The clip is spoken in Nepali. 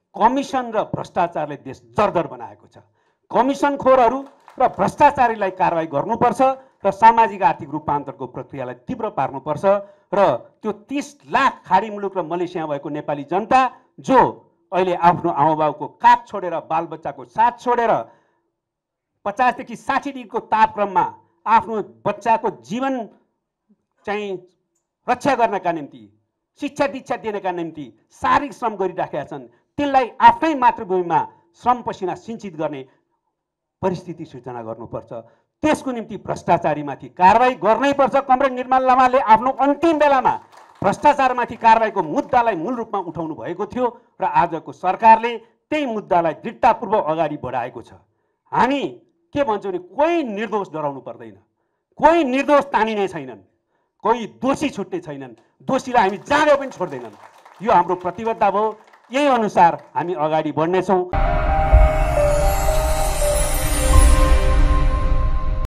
कमिसन र भ्रष्टाचारले देश जर्जर बनाएको छ। कमिसनखोरहरू र भ्रष्टाचारीलाई कारबाही गर्नुपर्छ र सामाजिक आर्थिक रूपान्तरको प्रक्रियालाई तीव्र पार्नुपर्छ र त्यो 30 लाख खाडी मुलुक र मलेसिया भएको नेपाली जनता जो अहिले आफ्नो आमाबाउको काख छोडेर बालबच्चाको साथ छोडेर 50 देखि 60 डिग्रीको तापक्रममा आफ्नो बच्चाको जीवन चाहिँ रक्षा गर्नका निम्ति शिक्षा दीक्षा दिनका निम्ति शारीरिक श्रम गरिराखेका छन्, त्यसलाई आफ्नै मातृभूमिमा श्रम पसिना सिञ्चित गर्ने परिस्थिति सृजना गर्नुपर्छ। त्यसको निम्ति भ्रष्टाचारीमाथि कारबाही गर्नैपर्छ। कमरेड निर्मल लामाले आफ्नो अन्तिम बेलामा भ्रष्टाचारमाथि कारबाहीको मुद्दालाई मूल रूपमा उठाउनु भएको थियो र आजको सरकारले त्यही मुद्दालाई दृढतापूर्वक अगाडि बढाएको छ। हामी के भन्छौँ भने कोही निर्दोष डराउनु पर्दैन, कोही निर्दोष तानिने छैनन्, कोही दोषी छुट्ने छैनन्, दोषीलाई हामी जाँदै पनि छोड्दैनन्। यो हाम्रो प्रतिबद्धता भयो, यही अनुसार हामी अगाडि बढ्नेछौँ।